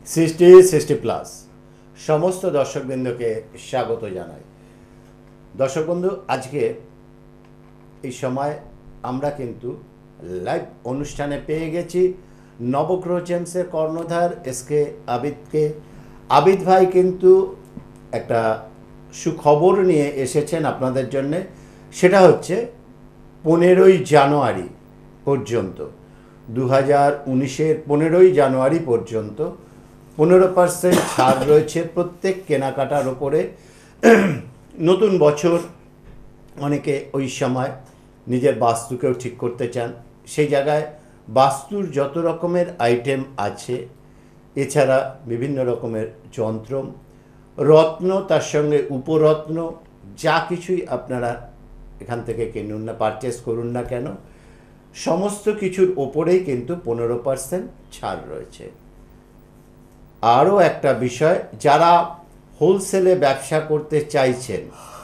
60+ সমস্ত দর্শকবৃন্দকে স্বাগত জানাই। দর্শক বন্ধু, আজকে এই সময় আমরা কিন্তু লাইভ অনুষ্ঠানে পেয়ে গেছি নবগ্রহ জেমসের কর্ণধার এসকে আবিদকে। আবিদ ভাই কিন্তু একটা সুখবর নিয়ে এসেছেন আপনাদের জন্যে। সেটা হচ্ছে 15ই জানুয়ারি পর্যন্ত, 2019-এর 15ই জানুয়ারি পর্যন্ত 15% ছাড় রয়েছে প্রত্যেক কেনাকাটার ওপরে। নতুন বছর, অনেকে ওই সময় নিজের বাস্তুকেও ঠিক করতে চান, সেই জায়গায় বাস্তুর যত রকমের আইটেম আছে, এছাড়া বিভিন্ন রকমের যন্ত্র, রত্ন, তার সঙ্গে উপরত্ন, যা কিছুই আপনারা এখান থেকে কিনুন না, পারচেস করুন না কেন, সমস্ত কিছুর ওপরেই কিন্তু 15% ছাড় রয়েছে। আরও একটা বিষয়, যারা হোলসেলে ব্যবসা করতে চাইছেন,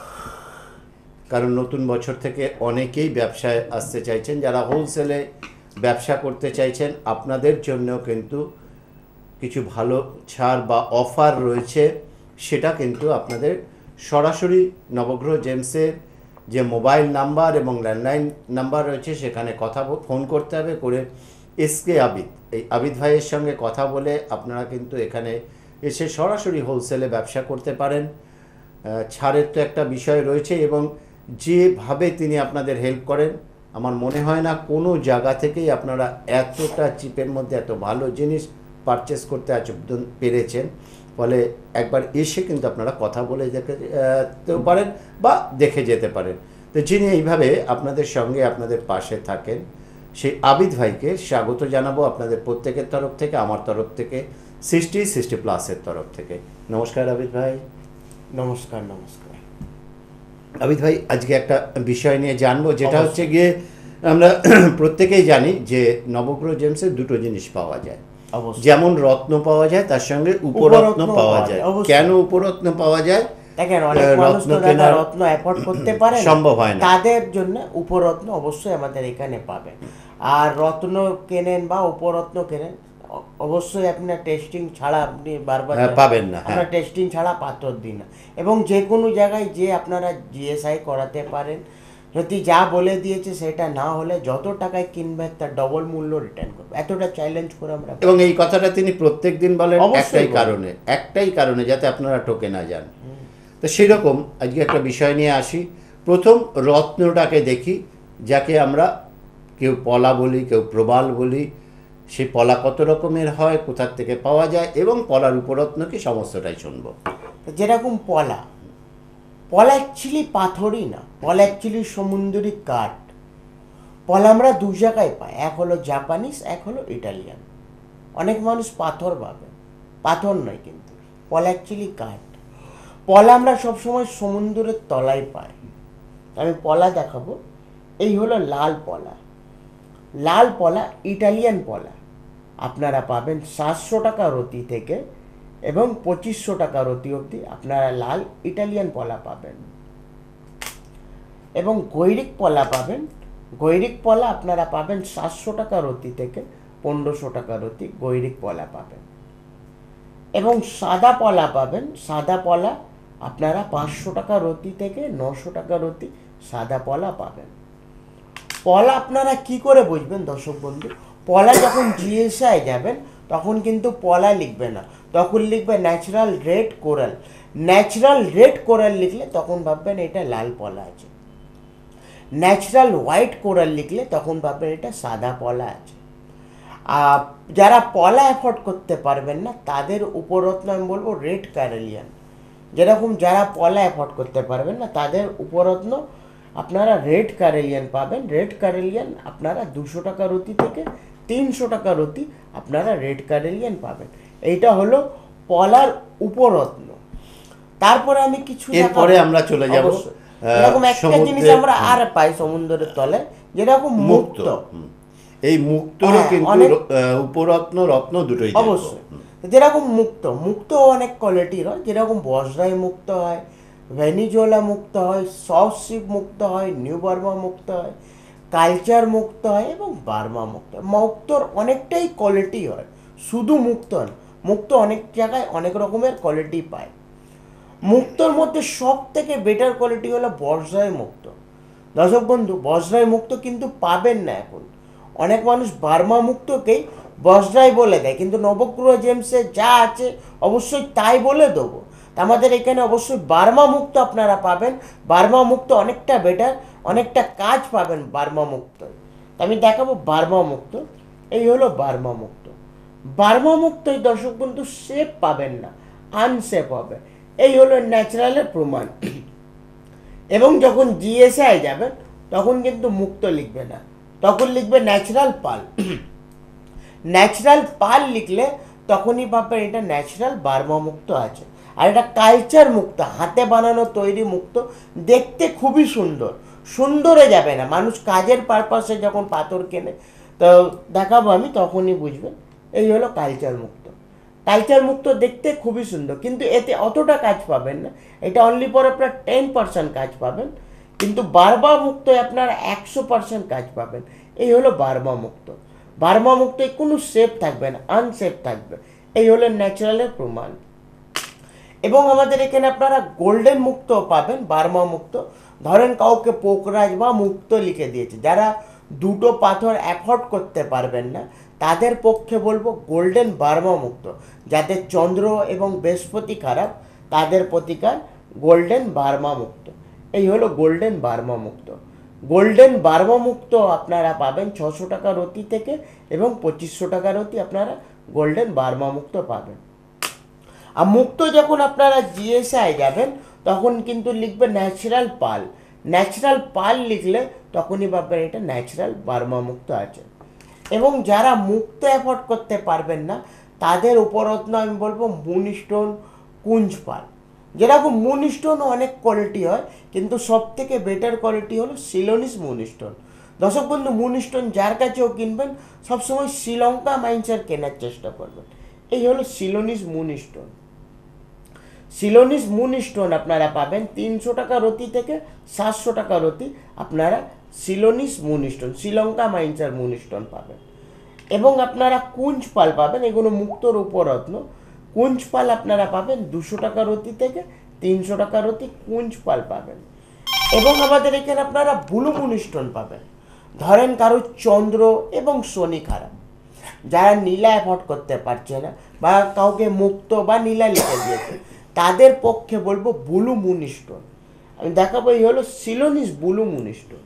কারণ নতুন বছর থেকে অনেকেই ব্যবসায় আসতে চাইছেন, যারা হোলসেলে ব্যবসা করতে চাইছেন আপনাদের জন্যও কিন্তু কিছু ভালো ছাড় বা অফার রয়েছে। সেটা কিন্তু আপনাদের সরাসরি নবগ্রহ জেমসের যে মোবাইল নাম্বার এবং ল্যান্ডলাইন নাম্বার রয়েছে সেখানে ফোন করতে হবে, করে এসকে আবিদ, এই আবিদ ভাইয়ের সঙ্গে কথা বলে আপনারা কিন্তু এখানে এসে সরাসরি হোলসেলে ব্যবসা করতে পারেন। ছাড়ের তো একটা বিষয় রয়েছে, এবং যেভাবে তিনি আপনাদের হেল্প করেন, আমার মনে হয় না কোনো জায়গা থেকেই আপনারা এতটা চিপের মধ্যে এত ভালো জিনিস পারচেস করতে আজ পেরেছেন। ফলে একবার এসে কিন্তু আপনারা কথা বলে যেতেও পারেন বা দেখে যেতে পারেন। তো যিনি এইভাবে আপনাদের সঙ্গে আপনাদের পাশে থাকেন, সেই আবিদ ভাইকে স্বাগত জানাবো আপনাদের প্রত্যেকের তরফ থেকে, আমার তরফ থেকে, 60+-এর তরফ থেকে। নমস্কার আবিদ ভাই। নমস্কার। নমস্কার আবিদ ভাই, আজকে একটা বিষয় নিয়ে জানবো, যেটা হচ্ছে গিয়ে আমরা প্রত্যেকেই জানি যে নবগ্রহ জেমসে দুটো জিনিস পাওয়া যায়, যেমন রত্ন পাওয়া যায়, তার সঙ্গে উপরত্ন পাওয়া যায়। কেন উপরত্ন পাওয়া যায়? দেখেন, অনেক মানুষ তো রত্ন অ্যাফোর্ড করতে পারে, সম্ভব হয় না, তাদের জন্য উপরত্ন অবশ্যই আমাদের এখানে পাবেন। আর রত্ন কেনেন বা উপরত্ন কেনেন, অবশ্যই আপনার টেস্টিং ছাড়া আপনি বারবার পাবেন না। আমরা টেস্টিং ছাড়া পাথর দিই না, এবং যে কোনো জায়গায় যে আপনারা জিএসআই করাতে পারেন। যদি যা বলে দিয়েছে সেটা না হলে যত টাকায় কিনবেন তার ডবল মূল্য রিটার্ন করবে, এতটা চ্যালেঞ্জ করে আমরা। এবং এই কথাটা তিনি প্রত্যেক দিন বলেন একটাই কারণে, যাতে আপনারা ঠকে না যান। তো সেরকম আজকে একটা বিষয় নিয়ে আসি। প্রথম রত্নটাকে দেখি, যাকে আমরা কেউ পলা বলি, কেউ প্রবাল বলি। সেই পলা কত রকমের হয়, কোথার থেকে পাওয়া যায়, এবং পলার উপরত্ন কি, সমস্তটাই শুনবো। যেরকম পলা অ্যাকচুয়ালি পাথরই না, পলা অ্যাকচুয়ালি সমুদ্রি কাঠ। পলা আমরা দু জায়গায় পাই, এক হলো জাপানিজ, এক হলো ইটালিয়ান। অনেক মানুষ পাথর ভাবে, পাথর নয়, কিন্তু পলা অ্যাকচুয়ালি কাঠ। পলা আমরা সবসময় সমুদ্রের তলায় পাই। আমি পলা দেখাবো। এই হলো লাল পলা, ইটালিয়ান পলা। আপনারা পাবেন 700 টাকা রতি থেকে এবং 2500 টাকা রতি অবধি আপনারা লাল ইটালিয়ান পলা পাবেন। এবং গৈরিক পলা পাবেন। গৈরিক পলা আপনারা পাবেন 700 টাকা রতি থেকে 1500 টাকা রতি গৈরিক পলা পাবেন। এবং সাদা পলা পাবেন। সাদা পলা আপনারা 500 টাকা রতি থেকে 900 টাকা রতি সাদা পলা পাবেন। পলা আপনারা কি করে বুঝবেন দর্শক বন্ধু? পলা যখন জিএসআই যাবেন তখন কিন্তু পলা লিখবে না, তখন লিখবে natural red coral. Natural red coral লিখলে তখন ভাববেন এটা লাল পলা আছে। ন্যাচারাল হোয়াইট কোরাল লিখলে তখন ভাববেন এটা সাদা পলা আছে। যারা পলা অ্যাফোর্ড করতে পারবেন না তাদের উপরত্ন আমি বলবো রেড কারেলিয়ান। যেরকম যারা পলা অ্যাফোর্ড করতে পারবেন না তাদের উপরত্ন আপনারা রেড কারেলিয়ান পাবেন। রেড কারেলিয়ান আপনারা 200 টাকা রতি থেকে 300 টাকা রতি আপনারা রেড কারেলিয়ান পাবেন। এইটা হলো পলার উপরত্ন। তারপরে আমি কিছু এরপরে আমরা চলে যাব, এরকম একটা জিনিস আমরা আর পাই সমুদ্রের তলে, যেরকম মুক্ত। এই মুক্তরও কিন্তু উপরত্ন রত্ন দুটোই অবশ্যই। যেরকম মুক্ত অনেক কোয়ালিটির হয়, যেরকম বজরাই মুক্ত হয়, ভেনিজোলা মুক্ত হয়, সাউথ শিপ মুক্ত হয়, নিউ বার্মা মুক্ত হয়, কালচার মুক্ত হয় এবং বার্মা মুক্ত হয়। মুক্তর অনেকটাই কোয়ালিটি হয়, শুধু মুক্ত না, মুক্তো অনেক জায়গায় অনেক রকমের কোয়ালিটি পায়। মুক্তোর মধ্যে সব থেকে বেটার কোয়ালিটি হলো বজ্রাই মুক্তো। দর্শক বন্ধু, বজ্রাই মুক্তো কিন্তু পাবেন না এখন। অনেক মানুষ বার্মা মুক্তোকেই বজ্রাই বলে দেয়, কিন্তু নবগ্রহ জেমসে যা আছে অবশ্যই তাই বলে দেবো। আমাদের এখানে অবশ্যই বার্মা মুক্তো আপনারা পাবেন। বার্মা মুক্তো অনেকটা বেটার, অনেকটা কাজ পাবেন বার্মা মুক্তো। আমি দেখাবো বার্মা মুক্তো। এই হলো বার্মা মুক্তো। বার্মা মুক্তোয় দর্শক বন্ধু শেপ পাবেন না, আনশেপ হবে। এই হলো ন্যাচারালের প্রমাণ। এবং যখন জিএসআই যাবেন তখন কিন্তু মুক্ত লিখবে না, তখন লিখবে ন্যাচারাল পাল। ন্যাচারাল পাল লিখলে তখনই পাবেন এটা ন্যাচারাল বার্মা মুক্ত আছে। আর এটা কালচার মুক্ত, হাতে বানানো তৈরি মুক্ত, দেখতে খুবই সুন্দর। সুন্দরে যাবে না, মানুষ কাজের পারপাসে যখন পাথর কেনে, তো দেখাবো আমি, তখনই বুঝবেন। এই হলো কালচার মুক্ত। কালচার মুক্ত দেখতে খুবই সুন্দর, কিন্তু এতে অতটা কাজ পাবেন না। এটা অনলি পর আপনার 10% কাজ পাবেন, কিন্তু বার্মা মুক্তয় আপনার 100% কাজ পাবেন। এই হলো বার্মা মুক্ত। বার্মা মুক্তয় কোনো শেপ থাকবে না, আনশেপ থাকবে। এই হলো ন্যাচারালের প্রমাণ। এবং আমাদের এখানে আপনারা গোল্ডেন মুক্ত পাবেন, বার্মা মুক্ত। ধরেন কাউকে পোকরাজ বা মুক্ত লিখে দিয়েছে, যারা দুটো পাথর অ্যাফোর্ড করতে পারবেন না তাদের পক্ষে বলবো গোল্ডেন বার্মা মুক্ত। যাদের চন্দ্র এবং বৃহস্পতি খারাপ তাদের প্রতিকার গোল্ডেন বার্মা মুক্ত। এই হলো গোল্ডেন বার্মা মুক্ত। গোল্ডেন বার্মা মুক্ত আপনারা পাবেন 600 টাকা রতি থেকে, এবং 2500 টাকা রতি আপনারা গোল্ডেন বার্মা মুক্ত পাবেন। আর মুক্ত যখন আপনারা জিএসআই যাবেন তখন কিন্তু লিখবে ন্যাচারাল পাল। ন্যাচারাল পাল লিখলে তখনই পাবেন এটা ন্যাচারাল বার্মা মুক্ত আছে। এবং যারা মুক্ত অ্যাফোর্ড করতে পারবেন না তাদের উপরত্ন আমি বলবো মুনস্টোন, কুঞ্জ পাল। যেরকম মুনস্টোনও অনেক কোয়ালিটি হয়, কিন্তু সব থেকে বেটার কোয়ালিটি হলো সিলোনিস মুনস্টোন। দর্শক বন্ধু, মুনস্টোন যার কাছেও কিনবেন সবসময় শ্রীলঙ্কা মাইন্সের কেনার চেষ্টা করবেন। এই হলো সিলোনিস মুনস্টোন। সিলোনিস মুনস্টোন আপনারা পাবেন 300 টাকা রতি থেকে 700 টাকা রতি। আপনারা সিলোনিস মুনস্টোন, শ্রীলঙ্কা মাইন্সের মুনস্টোন পাবেন। এবং আপনারা কুঞ্জ পাল পাবেন, এগুলো মুক্তর উপরত্ন। কুঞ্জ পাল আপনারা পাবেন 200 টাকা রতি থেকে 300 টাকা রতি কুঞ্জ পাল পাবেন। এবং আমাদের এখানে আপনারা ব্লু মুনস্টোন পাবেন। ধরেন কারো চন্দ্র এবং শনি খারাপ, যারা নীলা অ্যাফোর্ড করতে পারছে না, বা কাউকে মুক্ত বা নীলা লিখে দিয়েছে, তাদের পক্ষে বলবো ব্লু মুনস্টোন। আমি দেখাবো, এই হলো Ceylonese blue moonstone.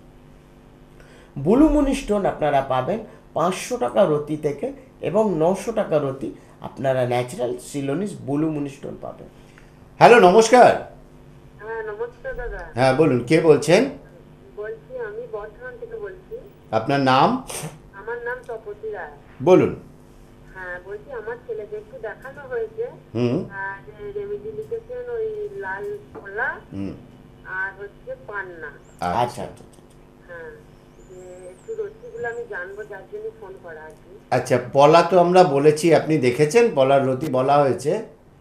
Blue moonstone আপনারা পাবেন 500 টাকা রতি থেকে, এবং 900 টাকা রতি আপনারা ন্যাচারাল সিলোনিস ব্লু মুনস্টোন পাবেন। হ্যালো, নমস্কার। হ্যাঁ নমস্কার দাদা। হ্যাঁ বলুন, কে বলছেন? বলছি আমি বর্ধমান থেকে বলছি। আপনার নাম? আমার নাম তপতী রায়। বলুন। হ্যাঁ বলছি, আমার ছেলেকে একটু দেখানো হয়েছে। হুম যে রেমেডি লিখেছেন ওই লাল কলা হুম আর হচ্ছে পান্না। আচ্ছা আচ্ছা। হ্যাঁ, যে একটু রসিগুলো আমি জানবো, যার জন্য ফোন করা আর কি। আচ্ছা, পলা তো আমরা বলেছি, আপনি দেখেছেন পলার রতি বলা হয়েছে।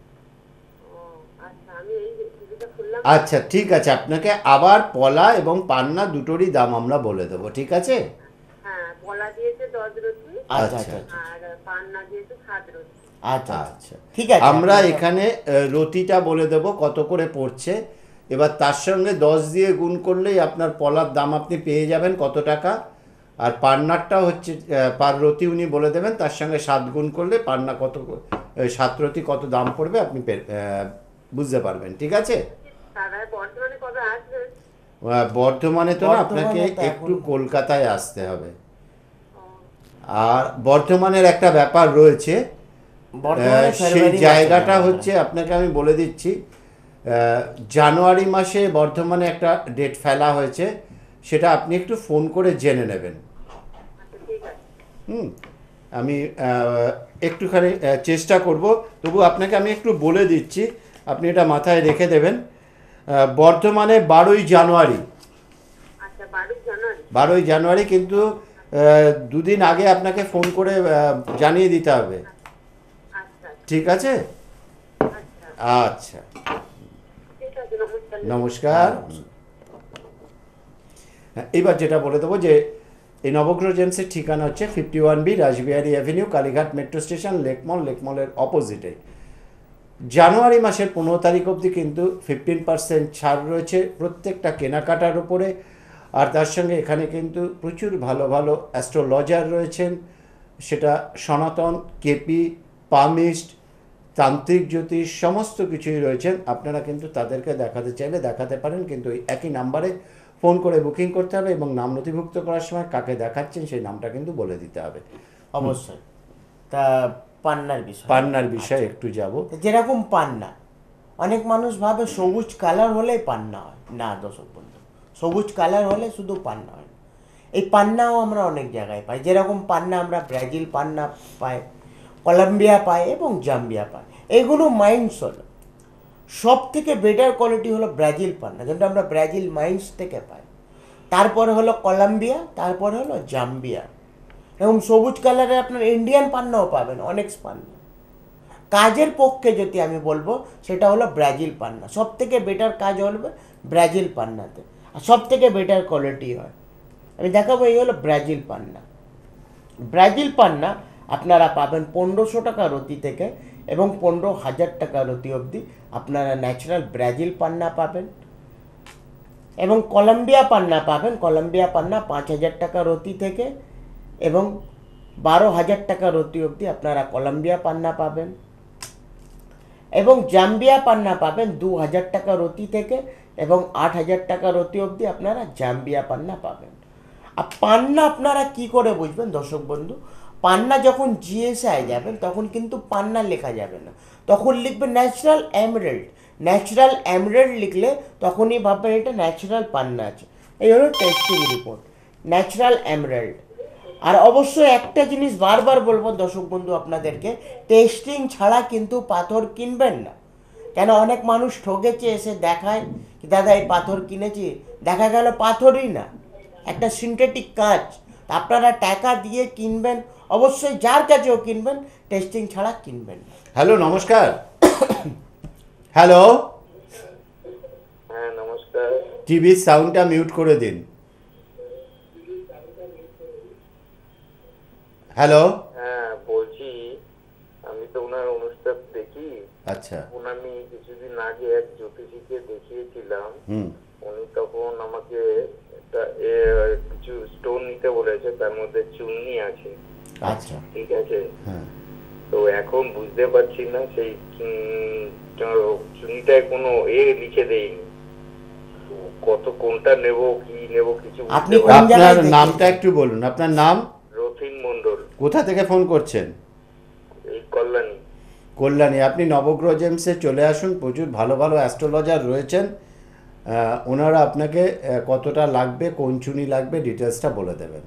ও আচ্ছা, আমি এই রেসিপিটা খুললাম। আচ্ছা ঠিক আছে, আপনাকে আবার পলা এবং পান্না দুটোরই দাম আমরা বলে দেবো, ঠিক আছে? হ্যাঁ, পলা দিয়েছে 10 রতি আচ্ছা আচ্ছা। আচ্ছা আর পান্না দিয়েছে 7 রতি। আচ্ছা আচ্ছা, ঠিক আছে। আমরা আপনারা- এখানে রতিটা বলে দেব কত করে পড়ছে। এবার তার সঙ্গে 10 দিয়ে গুণ করলেই আপনার পলার দাম আপনি পেয়ে যাবেন কত টাকা। আর পান্নারটা হচ্ছে পার রতি উনি বলে দেবেন, তার সঙ্গে 7 গুণ করলে পান্না কত, 7 রতি কত দাম পড়বে আপনি বুঝতে পারবেন, ঠিক আছে? দাদা বর্ধমানে কবে আসবে? বর্ধমানে তো না, বর্ধমানে আপনাকে তো একটু এখন- কলকাতায় আসতে হবে। ও, আর বর্ধমানের একটা ব্যাপার রয়েছে, বর্তমানে সেই ফেব্রুয়ারি মাসে জায়গাটা আমাদের। হচ্ছে, আপনাকে আমি বলে দিচ্ছি, জানুয়ারি মাসে বর্ধমানে একটা ডেট ফেলা হয়েছে, সেটা আপনি একটু ফোন করে জেনে নেবেন। আচ্ছা ঠিক আছে। আমি একটুখানি চেষ্টা করব, তবু আপনাকে আমি একটু বলে দিচ্ছি, আপনি এটা মাথায় রেখে দেবেন। বর্ধমানে 12ই জানুয়ারি, আচ্ছা 12 জানুয়ারি। 12ই জানুয়ারি, কিন্তু দুদিন আগে আপনাকে ফোন করে জানিয়ে দিতে হবে, আচ্ছা ঠিক আছে? আচ্ছা আচ্ছা, ঠিক আছে, নমস্কার। নমস্কার। এবার যেটা বলে দেবো যে এই নবগ্রহ জেমসের ঠিকানা হচ্ছে 51B Rashbehari avenue, Kalighat metro station, লেকমলের অপোজিটে। জানুয়ারি মাসের 15 তারিখ অবধি কিন্তু 15% ছাড় রয়েছে প্রত্যেকটা কেনাকাটার উপরে। আর তার সঙ্গে এখানে কিন্তু প্রচুর ভালো ভালো অ্যাস্ট্রোলজার রয়েছেন, সেটা সনাতন, কেপি, পামিস্ট, তান্ত্রিক জ্যোতিষ সমস্ত কিছুই রয়েছেন। আপনারা কিন্তু তাদেরকে দেখাতে চাইলে দেখাতে পারেন, কিন্তু ওই একই নাম্বারে ফোন করে বুকিং করতে হবে এবং নাম নথিভুক্ত করার সময় কাকে দেখাচ্ছেন সেই নামটা কিন্তু বলে দিতে হবে। অবশ্যই। তা পান্নার বিষয়, পান্নার বিষয়ে একটু যাব। যেরকম পান্না, অনেক মানুষ ভাবে সবুজ কালার হলেই পান্না হয়। না দর্শক বন্ধু, সবুজ কালার হলে শুধু পান্না হয় না। এই পান্নাও আমরা অনেক জায়গায় পাই। যেরকম পান্না আমরা ব্রাজিল পান্না পাই, কলম্বিয়া পাই এবং জাম্বিয়া পাই। এগুলো মাইন্স হলো সব থেকে বেটার কোয়ালিটি হলো ব্রাজিল পান্না, যেটা আমরা ব্রাজিল মাইন্স থেকে পাই। তারপরে হলো কলম্বিয়া, তারপরে হলো জাম্বিয়া। এবং সবুজ কালারে আপনার ইন্ডিয়ান পান্নাও পাবেন, অনেক পান্না। কাজের পক্ষে যদি আমি বলবো সেটা হলো ব্রাজিল পান্না। সব থেকে বেটার কাজ হবে ব্রাজিল পান্নাতে, আর সব থেকে বেটার কোয়ালিটি হয়। আমি দেখাবো, এই হলো ব্রাজিল পান্না। ব্রাজিল পান্না আপনারা পাবেন 1500 টাকা রতি থেকে এবং 15,000 টাকা রতি অবধি আপনারা ন্যাচারাল ব্রাজিল পান্না পাবেন। এবং কলম্বিয়া পান্না পাবেন, কলম্বিয়া পান্না 5,000 টাকা রতি থেকে এবং 12,000 টাকা রতি অবধি আপনারা কলম্বিয়া পান্না পাবেন। এবং জাম্বিয়া পান্না পাবেন 2,000 টাকা রতি থেকে এবং 8,000 টাকা রতি অবধি আপনারা জাম্বিয়া পান্না পাবেন। আর পান্না আপনারা কি করে বুঝবেন দর্শক বন্ধু? পান্না যখন জিএসআই যাবেন তখন কিন্তু পান্না লেখা যাবে না, তখন লিখবে ন্যাচারাল এমরাল্ড। ন্যাচারাল এমরাল্ড লিখলে তখনই ভাববেন এটা ন্যাচারাল পান্না আছে। এই হলো টেস্টিং রিপোর্ট, ন্যাচারাল এমরাল্ড। আর অবশ্যই একটা জিনিস বারবার বলবো দর্শক বন্ধু আপনাদেরকে, টেস্টিং ছাড়া কিন্তু পাথর কিনবেন না। কেন অনেক মানুষ ঠকেছে, এসে দেখায় কি দাদা এই পাথর কিনেছি, দেখা গেল পাথরই না, একটা সিনথেটিক কাঁচ। আপনারা টাকা দিয়ে কিনবেন, অবশ্যই যার কাছেও কিনবেন টেস্টিং ছাড়া কিনবেন না। হ্যালো, নমস্কার। হ্যালো, হ্যাঁ নমস্কার। টিভির সাউন্ডটা মিউট করে দিন। হ্যালো। হ্যাঁ বলছি, আমি তো ওনার অনুষ্ঠান দেখি। আচ্ছা। আমি কিছুদিন আগে এক জ্যোতিষীকে দেখিয়েছিলাম। হুম। উনি তখন আমাকে একটা কিছু স্টোন নিতে বলেছে, তার মধ্যে চুন্নি আছে। আচ্ছা। ঠিক আছে। হ্যাঁ। তো এখন বুঝতে পারছি না সেই চুন্নিটায় কোনো লিখে দেয়নি, কত কোনটা নেব কি নেব কিছু আপনি বুঝতে পারছি না। আপনার নামটা একটু বলুন। আপনার নাম? রথিন মন্ডল, কোথা থেকে ফোন করছেন? এই কল্যাণী। কল্যাণী। আপনি নবগ্রহ জেমসে চলে আসুন, প্রচুর ভালো ভালো অ্যাস্ট্রোলজার রয়েছেন। ওনারা আপনাকে কতটা লাগবে, কোন চুনি লাগবে ডিটেলসটা বলে দেবেন।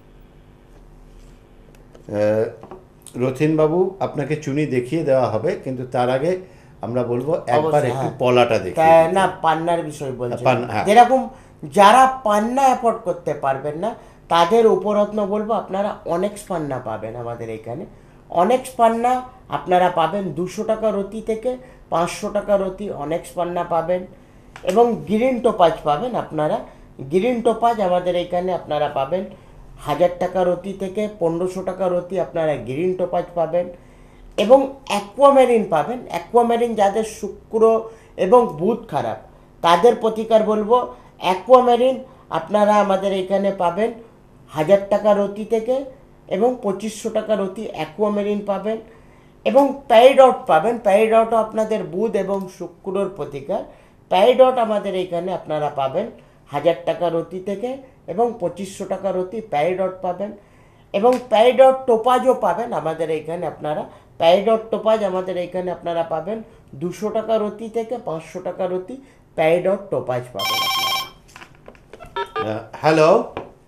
রথিনবাবু, আপনাকে চুনি দেখিয়ে দেওয়া হবে, কিন্তু তার আগে আমরা বলবো একবার অবশ্যই, একটু হ্যাঁ। পলাটা দেখি। না, পান্নার বিষয় বলছি। হ্যাঁ। যেরকম যারা পান্না অ্যাফোর্ড করতে পারবেন না তাদের উপরত্ন বলবো আপনারা অনেক্স পান্না পাবেন আমাদের এখানে। অনেক্স পান্না আপনারা পাবেন 200 টাকা রতি থেকে 500 টাকা রতি অনেক্স পান্না পাবেন। এবং গ্রিন টোপাজ পাবেন আপনারা। গ্রিন টোপাজ আমাদের এখানে আপনারা পাবেন 1,000 টাকা রতি থেকে 1500 টাকা রতি আপনারা গ্রিন টোপাজ পাবেন। এবং অ্যাকোয়ামেরিন পাবেন। অ্যাকোয়ামেরিন যাদের শুক্র এবং বুধ খারাপ তাদের প্রতিকার বলবো অ্যাকোয়ামেরিন আপনারা আমাদের এখানে পাবেন 1,000 টাকা রতি থেকে এবং 2500 টাকা রতি অ্যাকোয়ামেরিন পাবেন। এবং প্যারিডট পাবেন। প্যারিডটও আপনাদের বুধ এবং শুক্রর প্রতিকার। প্যারিডট আমাদের এখানে আপনারা পাবেন 1,000 টাকা রতি থেকে এবং 2500 টাকা রতি প্যারিডট পাবেন। এবং প্যারিডট টোপাজও পাবেন আমাদের এখানে আপনারা। প্যারিডট টোপাজ আমাদের এখানে আপনারা পাবেন 200 টাকা রতি থেকে 500 টাকা রতি প্যারিডট টোপাজ পাবেন আপনারা। Hello,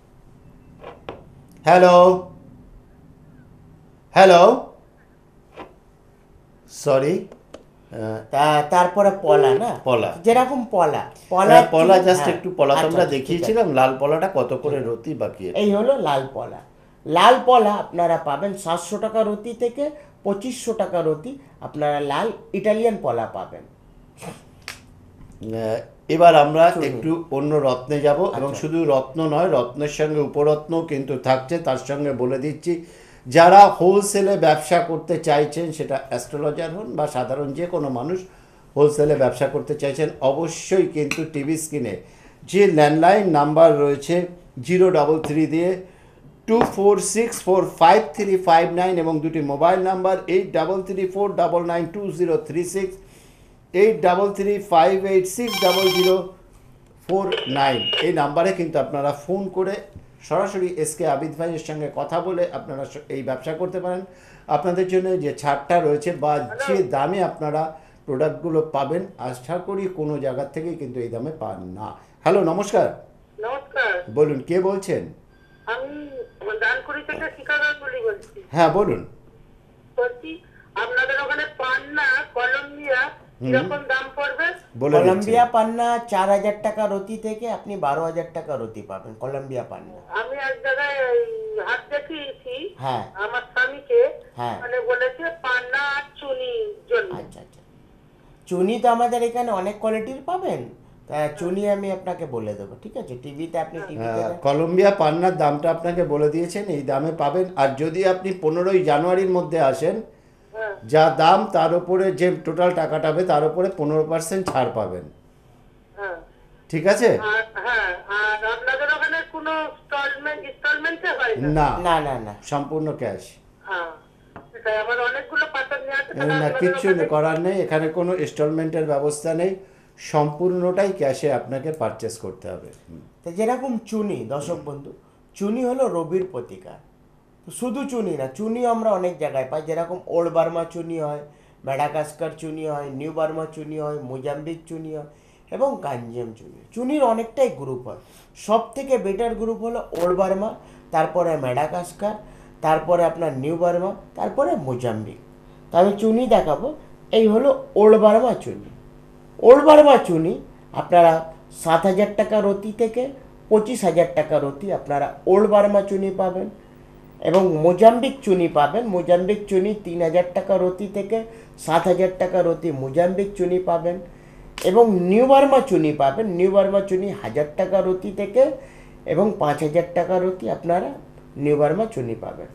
hello, hello, sorry. তারপরে পলা, না পলা। যেরকম পলা পলা জাস্ট হ্যাঁ, একটু পলা তো আচ্ছা, আমরা ঠিক আছে। দেখিয়েছিলাম। লাল পলাটা কত করে রতি বাকি? এই হলো লাল পলা। লাল পলা আপনারা পাবেন 700 টাকা রতি থেকে 2500 টাকা রতি আপনারা লাল ইটালিয়ান পলা পাবেন। এবার আমরা চুনি। একটু অন্য রত্নে যাব এবং আচ্ছা। শুধু রত্ন নয়, রত্নের সঙ্গে উপরত্ন কিন্তু থাকছে। তার সঙ্গে বলে দিচ্ছি, যারা হোলসেলে ব্যবসা করতে চাইছেন, সেটা অ্যাস্ট্রোলজার হন বা সাধারণ যে কোনো মানুষ হোলসেলে ব্যবসা করতে চাইছেন, অবশ্যই কিন্তু টিভি স্ক্রিনে যে ল্যান্ডলাইন নাম্বার রয়েছে 033 দিয়ে 24645359 এবং দুটি মোবাইল নাম্বার 8334992036, 8335860049, এই নাম্বারে কিন্তু আপনারা ফোন করে সরাসরি এসকে আবিদ ভাইয়ের সঙ্গে কথা বলে আপনারা এই ব্যবসা করতে পারেন। আপনাদের জন্য যে ছাড়টা রয়েছে বা যে দামে আপনারা প্রোডাক্টগুলো পাবেন, আশা করি কোনো জায়গা থেকে কিন্তু এই দামে পান না। হ্যালো, নমস্কার, নমস্কার, বলুন কে বলছেন? আমি ডানকুড়ি থেকে শিখা গাঙ্গুলি বলছি। হ্যাঁ বলুন। বলছি আপনাদের ওখানে পান্না কলম্বিয়া কিরকম দাম পড়বে? বলে দিচ্ছি। কলম্বিয়া পান্না 4,000 টাকা রতি থেকে আপনি 12,000 টাকা রতি পাবেন কলম্বিয়া পান্না। আমি এক জায়গায় হাত দেখিয়েছি হ্যাঁ আমার স্বামীকে, হ্যাঁ। মানে বলেছে পান্না আর চুনি জন্য। আচ্ছা আচ্ছা, চুনি তো আমাদের এখানে অনেক কোয়ালিটির পাবেন, তা চুনি আমি আপনাকে বলে দেবো, ঠিক আছে? টিভিতে আপনি টিভিতে কলম্বিয়া পান্নার দামটা আপনাকে বলে দিয়েছেন, এই দামে পাবেন। আর যদি আপনি 15ই জানুয়ারির মধ্যে আসেন, হ্যাঁ যা দাম তার উপরে যে টোটাল টাকাটা হবে তার উপরে 15% ছাড় পাবেন, হ্যাঁ। ঠিক আছে? আর হ্যাঁ, আর আপনাদের ওখানে কোনো ইনস্টলমেন্টে হয় না? না, না না না, সম্পূর্ণ ক্যাশ। হ্যাঁ, সেটাই। আমার অনেকগুলো পাথর নিয়ে আছে, তাহলে না, আপনাদের কিচ্ছু ওখানে- করার নেই, এখানে কোনো ইনস্টলমেন্টের ব্যবস্থা নেই, সম্পূর্ণটাই ক্যাশে আপনাকে পারচেস করতে হবে। তো যেরকম চুনি, দর্শক বন্ধু, চুনি হলো রবির প্রতিকার। তো শুধু চুনি না, চুনি আমরা অনেক জায়গায় পাই, যেরকম ওল্ড বার্মা চুনি হয়, ম্যাডাগাস্কার চুনি হয়, নিউ বার্মা চুনি হয়, মোজাম্বিক চুনি হয় এবং গাঞ্জেম চুনি। চুনির অনেকটাই গ্রুপ হয়, সব থেকে বেটার গ্রুপ হলো ওল্ড বার্মা, তারপরে ম্যাডাগাস্কার, তারপরে আপনার নিউ বার্মা, তারপরে মোজাম্বিক। তবে চুনি দেখাবো, এই হলো ওল্ড বার্মা চুনি। ওল্ড বার্মা চুনি আপনারা 7,000 টাকা রতি থেকে 25,000 টাকা রতি আপনারা ওল্ড বার্মা চুনি পাবেন। এবং মোজাম্বিক চুনি পাবেন, মোজাম্বিক চুনি 3,000 টাকা রতি থেকে 7,000 টাকা রতি মোজাম্বিক চুনি পাবেন। এবং নিউ বার্মা চুনি পাবেন, নিউ বার্মা চুনি 1,000 টাকা রতি থেকে এবং 5,000 টাকা রতি আপনারা নিউ বার্মা চুনি পাবেন।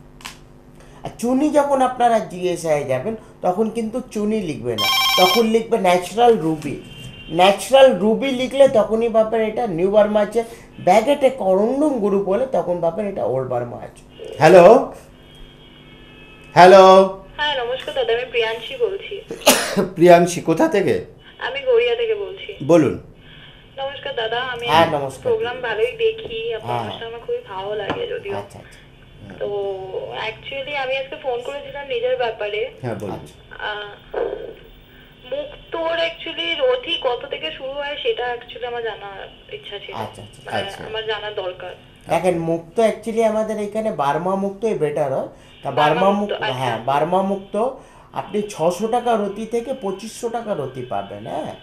আর চুনি যখন আপনারা জিএসআই যাবেন তখন কিন্তু চুনি লিখবে না, তখন লিখবে ন্যাচারাল রুবি। ন্যাচারাল রুবি লিখলে তখনই ভাবেন এটা নিউ বার্মা আছে, ব্যাগেটে করন্ডম গ্রুপ হলে তখন ভাবেন এটা ওল্ড বার্মা আছে। হ্যালো, হ্যালো, হ্যাঁ নমস্কার দাদা, আমি প্রিয়াংশী বলছি। প্রিয়াংশী কোথা থেকে? আমি গড়িয়া থেকে বলছি। বলুন। নমস্কার দাদা, আমি হ্যাঁ, নমস্কার। প্রোগ্রাম ভালোই দেখি, আপনার হ্যাঁ। অনুষ্ঠান আমার খুবই ভালো লাগে যদিও। আচ্ছা আচ্ছা তো অ্যাকচুয়ালি আমি আজকে ফোন করেছিলাম নিজের ব্যাপারে। হ্যাঁ বলুন। আচ্ছা। আহ, মুক্তোর অ্যাকচুয়ালি রথি কত থেকে শুরু হয় সেটা অ্যাকচুয়ালি আমার জানার ইচ্ছা ছিল, আচ্ছা, আচ্ছা, মানে আচ্ছা। আমার জানার দরকার। দেখেন, মুক্ত অ্যাকচুয়ালি আমাদের এখানে বার্মা মুক্তই বেটার হয়। তা বার্মা বার্মা মুক্ত, মুক্ত, আচ্ছা। হ্যাঁ বার্মা মুক্ত আপনি 600 টাকা রতি থেকে 2500 টাকা রতি পাবেন। হ্যাঁ,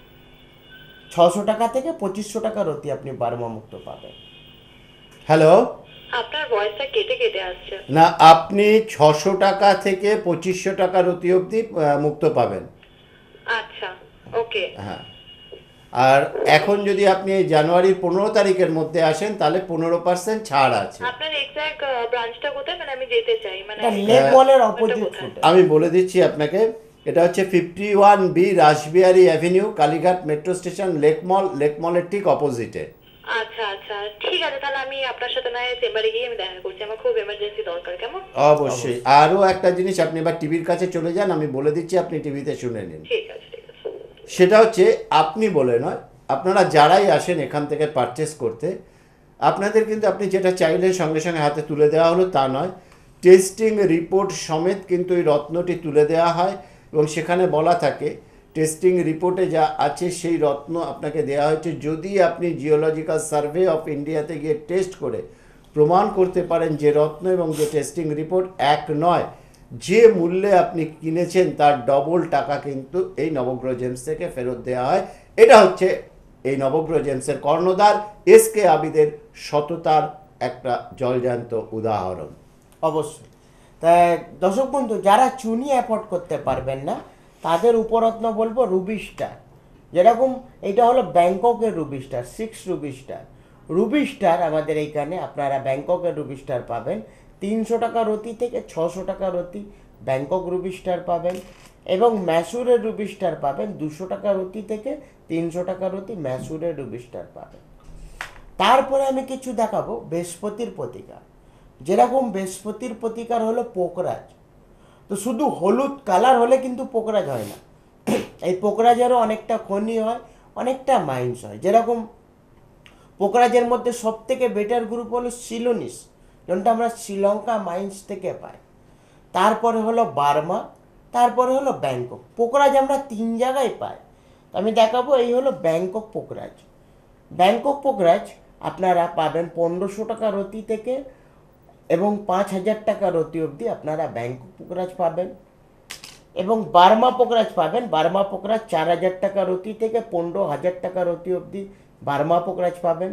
600 টাকা থেকে 2500 টাকা রতি আপনি বার্মা মুক্ত পাবেন। হ্যালো, আপনার ভয়েসটা কেটে কেটে আসছে। না, আপনি 600 টাকা থেকে 2500 টাকা রতি অবধি মুক্ত পাবেন। আচ্ছা, ওকে। হ্যাঁ, আর এখন যদি আপনি এই জানুয়ারির 15 তারিখের মধ্যে আসেন তাহলে 15% ছাড় আছে। আপনার এক্সাক্ট ব্রাঞ্চটা কোথায়, মানে আমি যেতে চাই, মানে এটা লেক মলের ওটা অপোজিট কোথায়? ফুটে। আমি বলে দিচ্ছি আপনাকে, এটা হচ্ছে 51B Rashbehari avenue, Kalighat metro station, lake মলের ঠিক অপোজিটে। আচ্ছা আচ্ছা, ঠিক আছে, তাহলে আমি আপনার সাথে না চেম্বারে গিয়ে আমি দেখা করছি, আমার খুব এমার্জেন্সি দরকার। কেমন? অবশ্যই। আরও একটা জিনিস, আপনি এবার টিভির কাছে চলে যান, আমি বলে দিচ্ছি, আপনি টিভিতে শুনে নিন। ঠিক আছে ঠিক আছে। সেটা হচ্ছে, আপনি বলে নয়, আপনারা যারাই আসেন এখান থেকে পারচেস করতে, আপনাদের কিন্তু আপনি যেটা চাইলেন সঙ্গে সঙ্গে হাতে তুলে দেওয়া হলো তা নয়, টেস্টিং রিপোর্ট সমেত কিন্তু এই রত্নটি তুলে দেওয়া হয় এবং সেখানে বলা থাকে টেস্টিং রিপোর্টে যা আছে সেই রত্ন আপনাকে দেওয়া হয়েছে যদি আপনি জিওলজিক্যাল সার্ভে অফ ইন্ডিয়াতে গিয়ে টেস্ট করে প্রমাণ করতে পারেন যে রত্ন এবং যে টেস্টিং রিপোর্ট এক নয়, যে মূল্যে আপনি কিনেছেন তার ডবল টাকা কিন্তু এই নবগ্রহ জেমস থেকে ফেরত দেওয়া হয়। এটা হচ্ছে এই নবগ্রহ জেমসের কর্ণধার এসকে আবিদের সততার একটা জলজান্ত উদাহরণ। অবশ্যই। তাই দর্শক বন্ধু, যারা চুনি অ্যাফোর্ড করতে পারবেন না তাদের উপরত্ন বলবো রুবি স্টার। যেরকম এটা হলো ব্যাংককের ruby star 6 ruby star. Ruby star আমাদের এইখানে আপনারা ব্যাংককের রুবি স্টার পাবেন 300 টাকা রতি থেকে 600 টাকা রতি ব্যাংকক রুবি স্টার পাবেন, এবং ম্যাসুরের রুবি স্টার পাবেন 200 টাকা রতি থেকে 300 টাকা রতি ম্যাসুরের রুবি স্টার পাবেন। তারপরে আমি কিছু দেখাবো বৃহস্পতির প্রতিকার। যেরকম বৃহস্পতির প্রতিকার হলো পোকরাজ। তো শুধু হলুদ কালার হলে কিন্তু পোকরাজ হয় না, এই পোকরাজেরও অনেকটা খনি হয়, অনেকটা মাইন্স হয়। যেরকম পোকরাজের মধ্যে সব থেকে বেটার গ্রুপ হলো সিলোনিস, যেটা আমরা শ্রীলঙ্কা মাইন্স থেকে পাই। তারপরে হলো বার্মা, তারপরে হলো ব্যাংকক। পোকরাজ আমরা 3 জায়গায় পাই। আমি দেখাবো, এই হলো ব্যাংকক পোকরাজ। ব্যাংকক পোকরাজ আপনারা পাবেন 1500 টাকা রতি থেকে এবং 5000 টাকা রতি অবধি আপনারা ব্যাংকক পোকরাজ পাবেন। এবং বার্মা পোকরাজ পাবেন, বার্মা পোকরাজ 4000 টাকা রতি থেকে 15000 টাকা রতি অবধি বার্মা পোকরাজ পাবেন।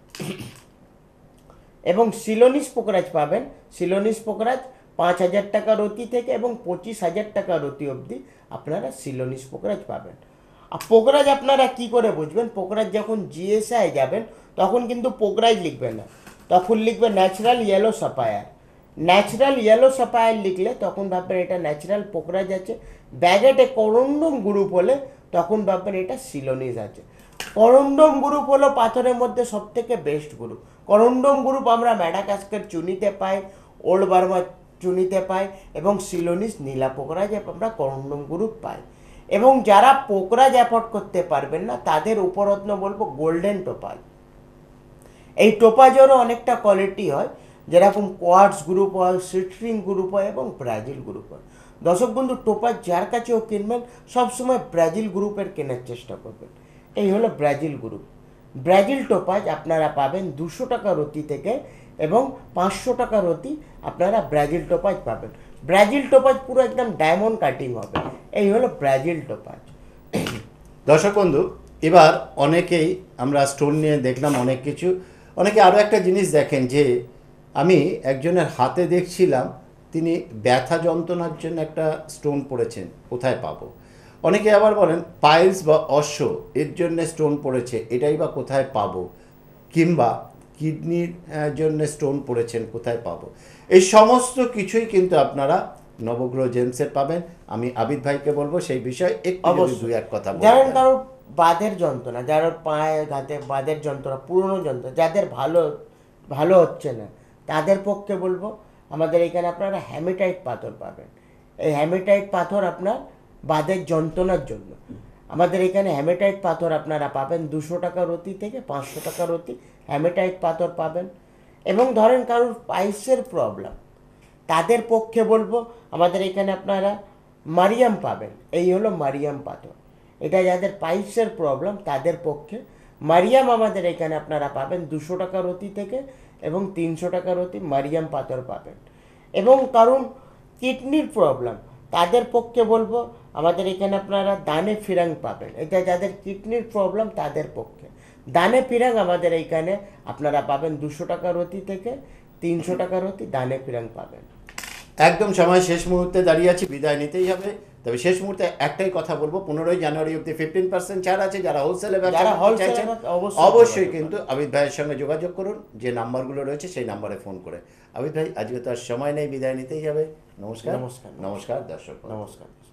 এবং সিলোনিস পোকরাজ পাবেন, সিলোনিস পোকরাজ 5000 টাকা রতি থেকে এবং 25000 টাকা রতি অবধি আপনারা সিলোনিস পোকরাজ পাবেন। আর পোকরাজ আপনারা কি করে বুঝবেন? পোকরাজ যখন জিএসআই যাবেন তখন কিন্তু পোকরাজ লিখবেন না, তখন লিখবে natural yellow sapphire. Natural yellow sapphire লিখলে তখন ভাববেন এটা ন্যাচারাল পোকরাজ আছে। ব্যাগেটে করন্ডম গ্রুপ হলে তখন ভাববেন এটা সিলোনিস আছে। করন্ডম গ্রুপ হলো পাথরের মধ্যে সব থেকে বেস্ট গ্রুপ। করন্ডম গ্রুপ আমরা ম্যাডাগাস্কার চুনিতে পাই, ওল্ড বার্মা চুনিতে পাই, এবং সিলোনিস নীলা পোকরাজ আমরা করন্ডম গ্রুপ পাই। এবং যারা পোকরাজ অ্যাফোর্ড করতে পারবেন না তাদের উপরত্ন বলবো গোল্ডেন টোপাজ। এই টোপাজেরও অনেকটা কোয়ালিটি হয়, যেরকম কোয়ার্টজ গ্রুপ হয়, সিট্রিং গ্রুপ হয় এবং ব্রাজিল গ্রুপ হয়। দর্শক বন্ধু, টোপাজ যার কাছেও কিনবেন সবসময় ব্রাজিল গ্রুপের কেনার চেষ্টা করবেন। এই হলো ব্রাজিল গ্রুপ। ব্রাজিল টোপাজ আপনারা পাবেন 200 টাকা রতি থেকে এবং 500 টাকা রতি আপনারা ব্রাজিল টোপাজ পাবেন। ব্রাজিল টোপাজ পুরো একদম ডায়মন্ড কাটিং হবে। এই হলো ব্রাজিল টোপাজ। দর্শক বন্ধু, এবার অনেকেই আমরা স্টোন নিয়ে দেখলাম অনেক কিছু। অনেকে আরও একটা জিনিস দেখেন যে আমি একজনের হাতে দেখছিলাম তিনি ব্যথা যন্ত্রণার জন্য একটা স্টোন পড়েছেন, কোথায় পাবো? অনেকে আবার বলেন পাইলস বা অশ্ব এর জন্য স্টোন পড়েছে, এটাই বা কোথায় পাবো? কিংবা কিডনির জন্য স্টোন পড়েছেন, কোথায় পাবো? এই সমস্ত কিছুই কিন্তু আপনারা নবগ্রহ জেমসের পাবেন। আমি আবিদ ভাইকে বলবো সেই বিষয়ে একটু যদি দুই এক কথা বলেন। যারা কারোর বাদের যন্ত্রণা, যারা পায়ে ঘাতে বাদের যন্ত্রণা, পুরনো যন্ত্রণা, যাদের ভালো হচ্ছে না, তাদের পক্ষে বলবো আমাদের এখানে আপনারা হ্যামেটাইট পাথর পাবেন। এই হ্যামেটাইট পাথর আপনার বাদের যন্ত্রণার জন্য। আমাদের এখানে হ্যামেটাইট পাথর আপনারা পাবেন 200 টাকা রতি থেকে 500 টাকা রতি হ্যামেটাইট পাথর পাবেন। এবং ধরেন কারোর পাইলসের প্রবলেম, তাদের পক্ষে বলবো আমাদের এখানে আপনারা মারিয়াম পাবেন। এই হলো মারিয়াম পাথর। এটা যাদের পাইলসের প্রবলেম তাদের পক্ষে মারিয়াম আমাদের এখানে আপনারা পাবেন 200 টাকা রতি থেকে এবং 300 টাকা রতি মারিয়াম পাথর পাবেন। এবং কারণ কিডনির প্রবলেম, তাদের পক্ষে বলবো আমাদের এখানে আপনারা দানে ফিরাং পাবেন। এটা যাদের কিডনির প্রবলেম তাদের পক্ষে দানে ফিরাং আমাদের এইখানে আপনারা পাবেন 200 টাকা রতি থেকে 300 টাকা রতি দানে ফিরাং পাবেন। একদম সময় শেষ মুহূর্তে দাঁড়িয়ে আছি, বিদায় নিতেই হবে। তবে শেষ মুহূর্তে একটাই কথা বলবো, 15 জানুয়ারি অবধি 15% ছাড় আছে। যারা হোলসেলে যারা ব্যবসা wholesale চাইছেন অবশ্যই কিন্তু আবিদ ভাইয়ের সঙ্গে যোগাযোগ করুন, যে নাম্বারগুলো রয়েছে সেই নাম্বারে ফোন করে। আবিদ ভাই, আজকে তো আর সময় নেই, বিদায় নিতেই হবে। নমস্কার। নমস্কার। নমস্কার দর্শক। নমস্কার।